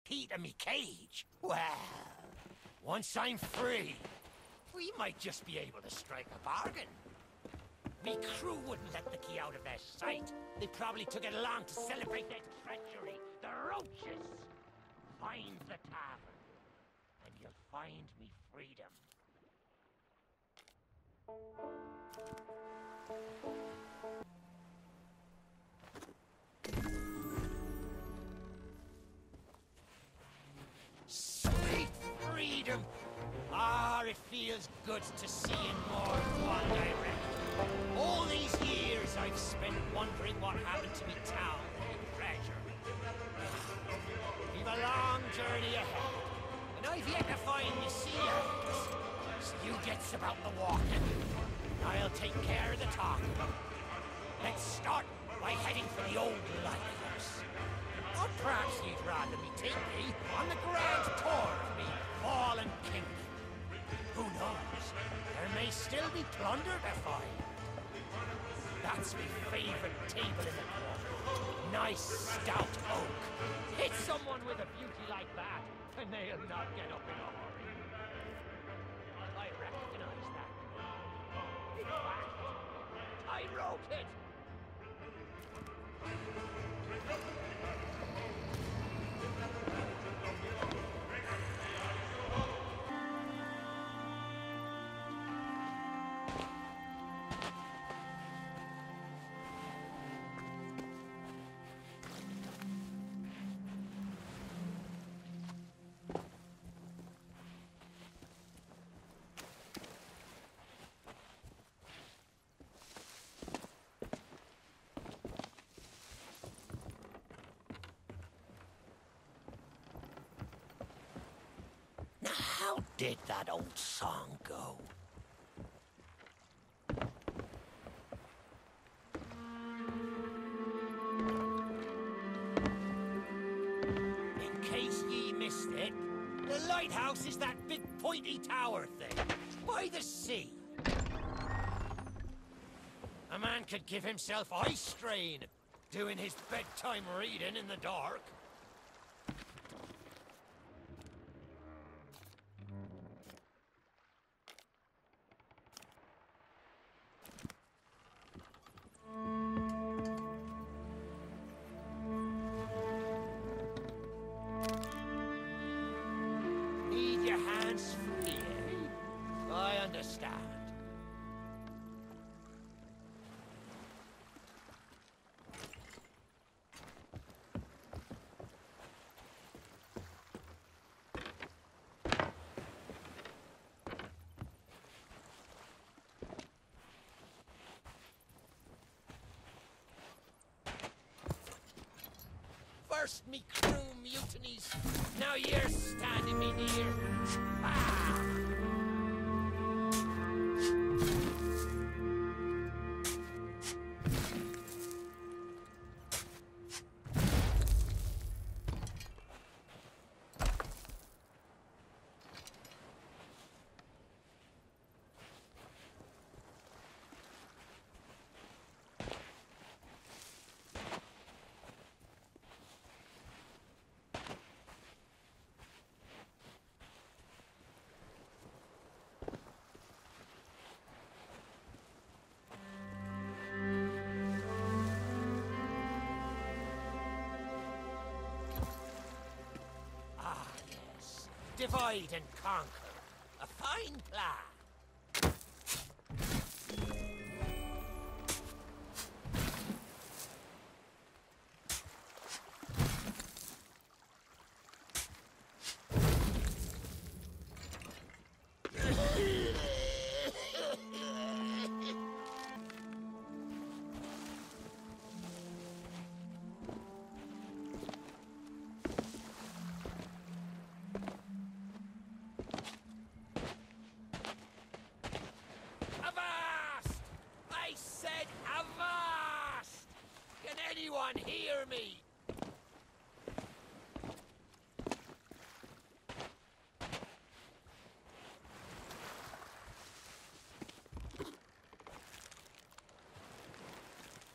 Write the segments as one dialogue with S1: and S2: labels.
S1: heat of me cage. Well, once I'm free, we might just be able to strike a bargain. Me crew wouldn't let the key out of their sight. They probably took it along to celebrate their treachery. The roaches! Find the tavern, and you'll find me freedom. Sweet freedom! Ah, it feels good to see in more than one direction. All these years I've spent wondering what happened to me town and me treasure. We've a long journey ahead, and I've yet to find me sea elves. So you gets about the walking. I'll take care of the talking. Let's start by heading for the old lighthouse. Or perhaps you'd rather me take me on the grand tour of me fallen kingdom. Who knows? There may still be plunder to find. That's my favorite table in the corner. Nice stout oak. Hit someone with a beauty like that, and they'll not get up in a hurry. I recognize that. In fact, I wrote it. How did that old song go? In case ye missed it, the lighthouse is that big pointy tower thing, by the sea. A man could give himself eye strain doing his bedtime reading in the dark. Need your hands free, eh? I understand. First me crew mutinies, now you're standing me near. Ah! Divide and conquer. A fine plan. Anyone hear me?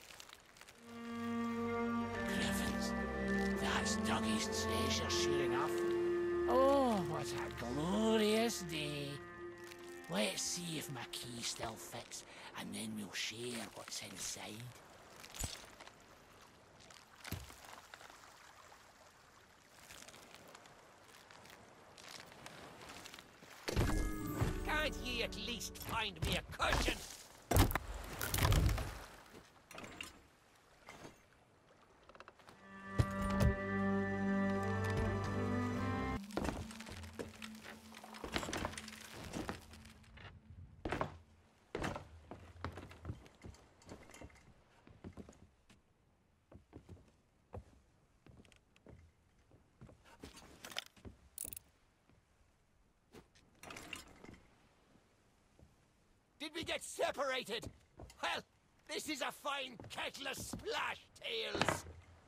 S1: Heavens, that's Dougie's treasure shooting off see if my key still fits, and then we'll share what's inside. Can't ye at least find me a cushion? Did we get separated? Well, this is a fine kettle of splash tails.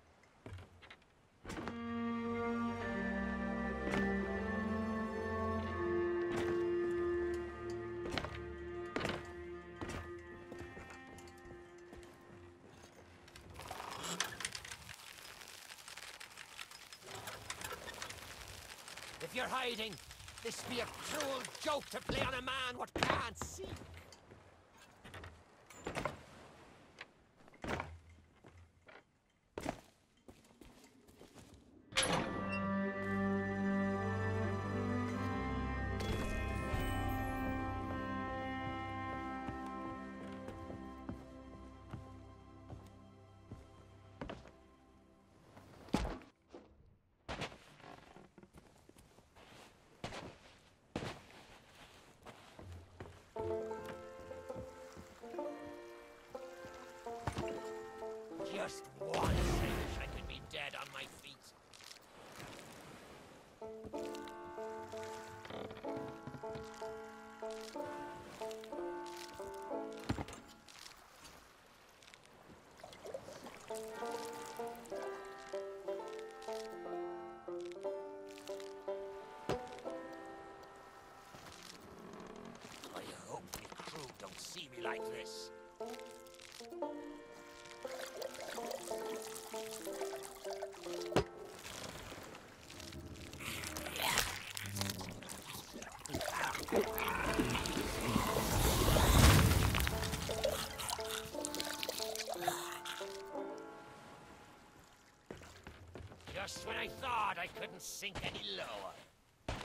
S1: If you're hiding, this be a cruel joke to play on a man what can't see. Just once I wish I could be dead on my feet. I hope the crew don't see me like this. Just when I thought I couldn't sink any lower.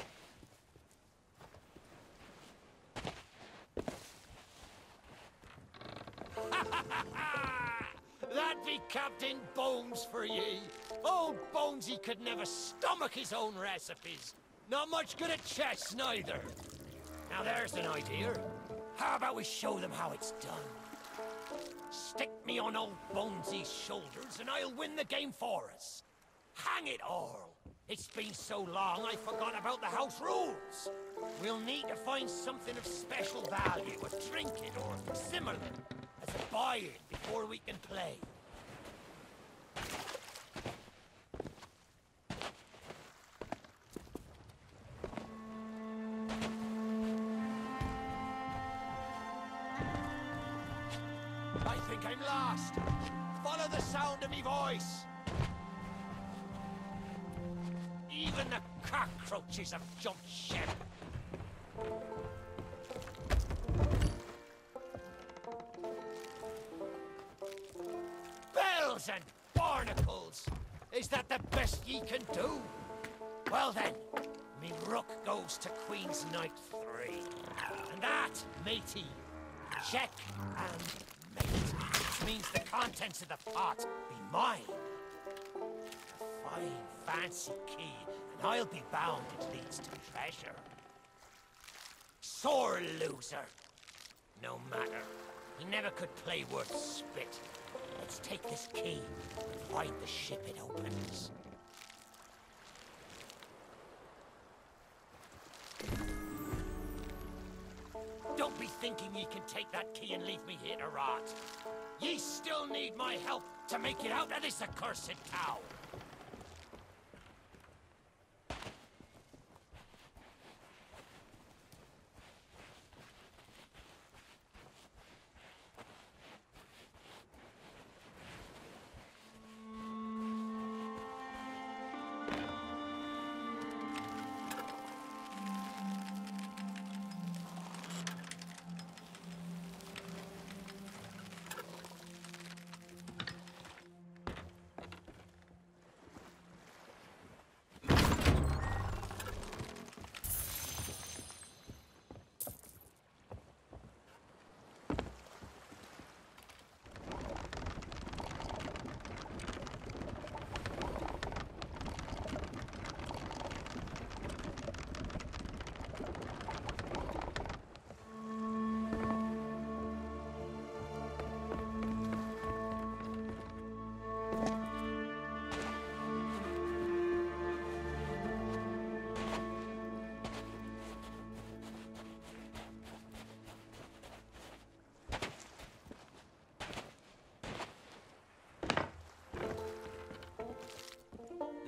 S1: That'd be Captain Bones for ye. Old Bonesy could never stomach his own recipes. Not much good at chess, neither. Now there's an idea. How about we show them how it's done? Stick me on old Bonesy's shoulders and I'll win the game for us. Hang it all! It's been so long I forgot about the house rules. We'll need to find something of special value, a trinket or similar, as a buy-in before we can play. I think I'm lost. Follow the sound of me voice. Even the cockroaches have jumped ship. Bells and barnacles! Is that the best ye can do? Well then, me rook goes to Queen's Knight 3. And that, matey, check and mate. Which means the contents of the pot be mine. A fine, fancy key, and I'll be bound it leads to treasure. Sore loser. No matter. He never could play worth spit. Let's take this key and find the ship it opens. Don't be thinking ye can take that key and leave me here to rot. Ye still need my help to make it out of this accursed town.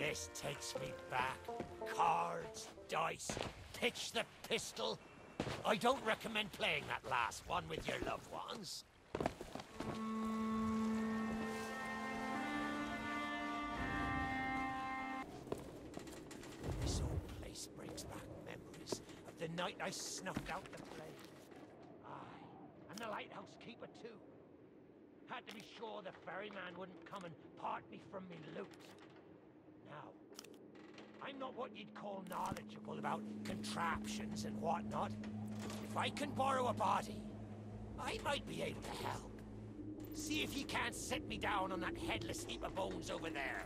S1: This takes me back. Cards, dice, pitch the pistol. I don't recommend playing that last one with your loved ones. This old place brings back memories of the night I snuffed out the flame. Aye, and the lighthouse keeper too. Had to be sure the ferryman wouldn't come and part me from me loot. Now, I'm not what you'd call knowledgeable about contraptions and whatnot. If I can borrow a body, I might be able to help. See if you can't set me down on that headless heap of bones over there.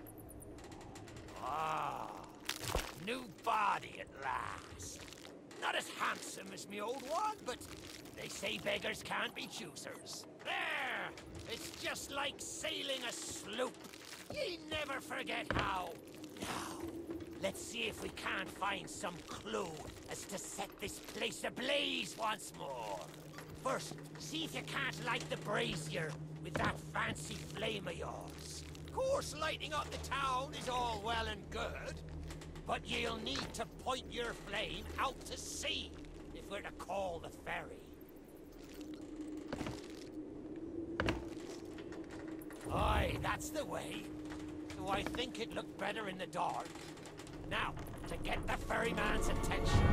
S1: Ah, new body at last. Not as handsome as me old one, but they say beggars can't be choosers. There! It's just like sailing a sloop. Ye never forget how. Now, let's see if we can't find some clue as to set this place ablaze once more. First, see if you can't light the brazier with that fancy flame of yours. Of course, lighting up the town is all well and good, but you'll need to point your flame out to sea if we're to call the ferry. Aye, that's the way. Though I think it'd look better in the dark. Now, to get the ferryman's attention.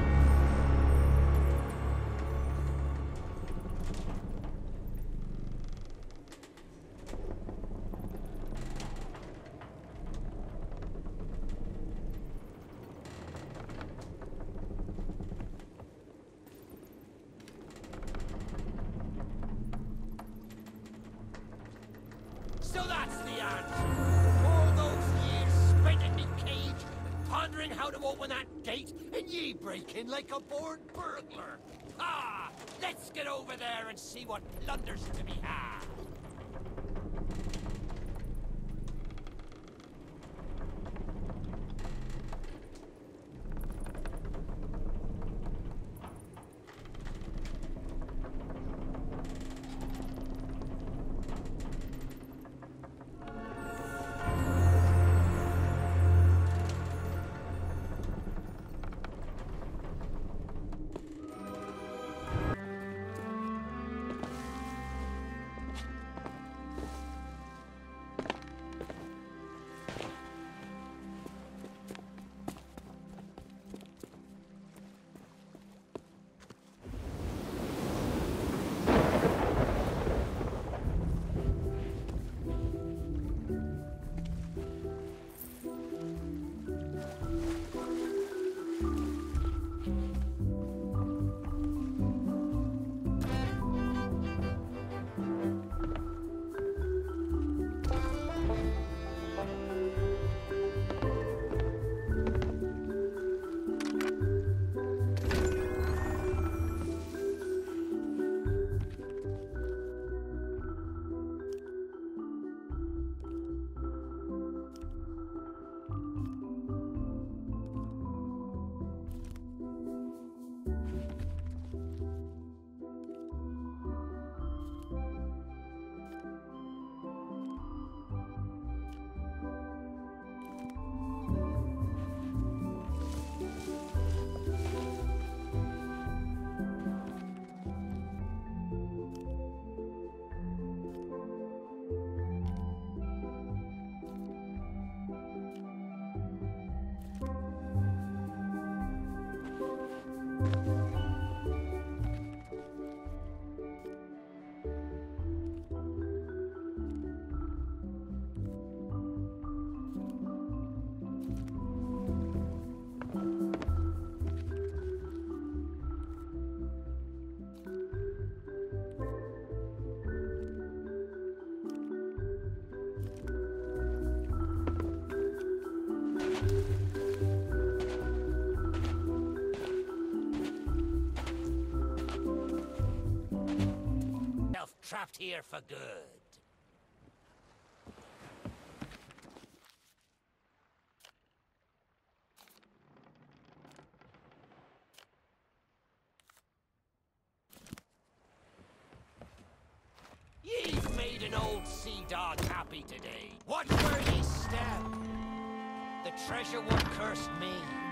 S1: So that's the answer. All those years spent in me cage, pondering how to open that gate, and ye break in like a born burglar. Ah! Let's get over there and see what plunder's to be had. Trapped here for good. Ye've made an old sea dog happy today. Watch where ye step. the treasure won't curse me.